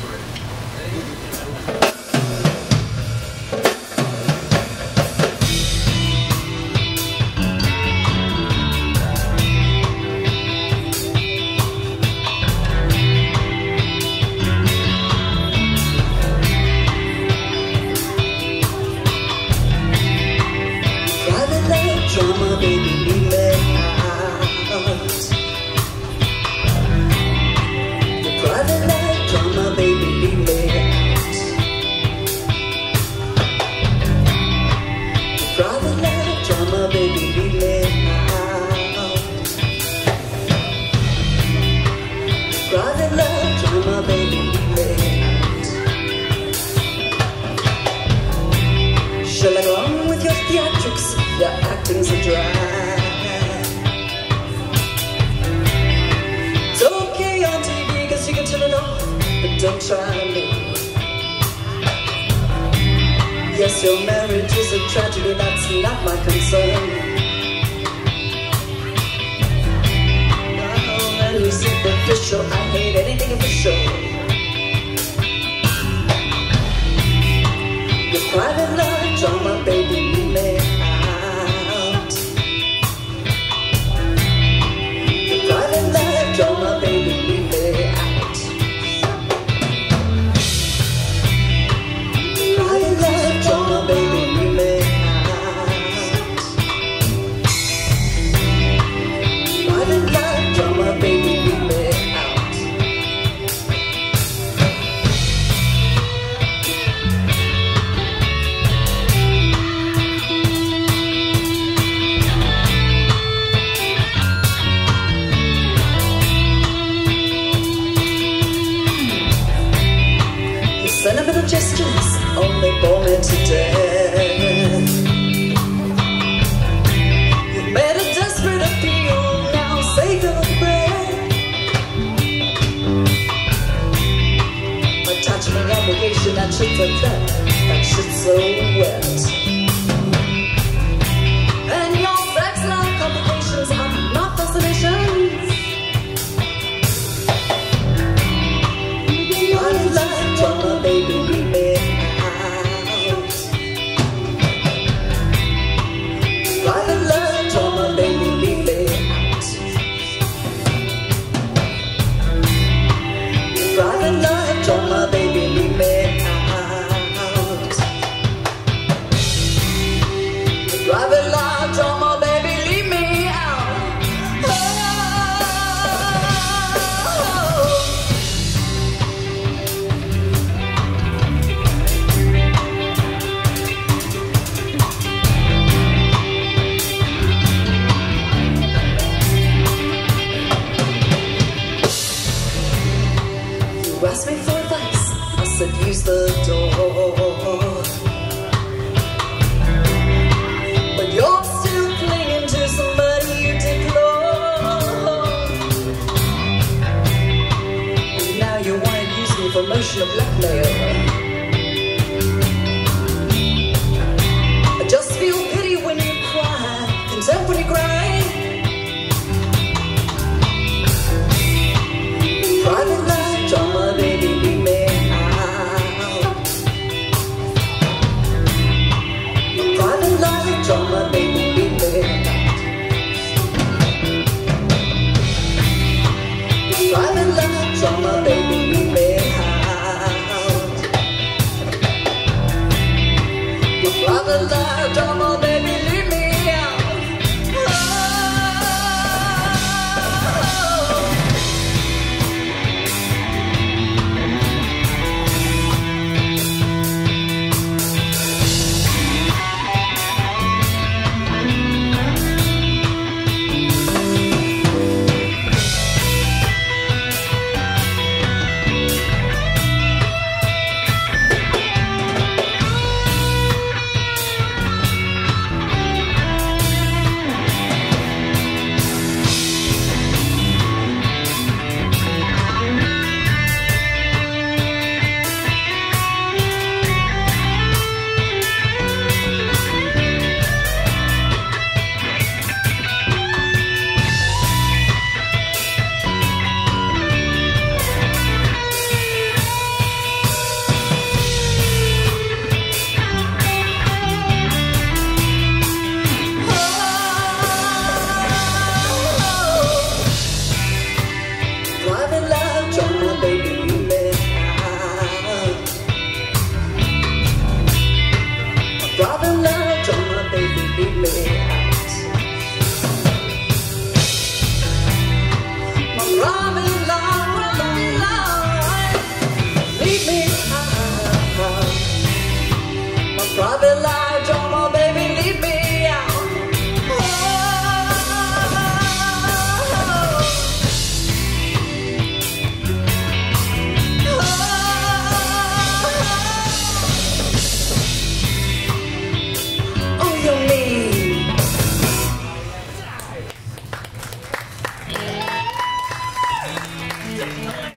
Drama, baby, leave me out. The private life drama, baby, leave me out. The private life drama, baby, leave me out. The private life drama, baby, leave me out. Shall I go on with your theatrics? Your acting's a drag. It's okay on TV, cause you can turn it off, but don't try me. Yes, your marriage is a tragedy, that's not my concern. Oh, and you superficial, I hate anything official. Your private love drama, baby, leave me out. Your private love drama, baby, leave me out. Private love drama, baby, leave me out. Private love drama, baby, leave me out. Sentimental gestures only bore me to death. You've made a desperate appeal, now save your breath. Attachment, obligation, that shit's a threat, that shit's so wet. And your sex life complications are not fascinations. Private life drama, baby, leave me out. Private life drama, baby, leave me out. Private life drama, baby, leave me out. Private life drama, baby, leave me out. You asked me for advice, I said use the door. But you're still clinging to somebody you deplore. And now you want to use me for emotional blackmail.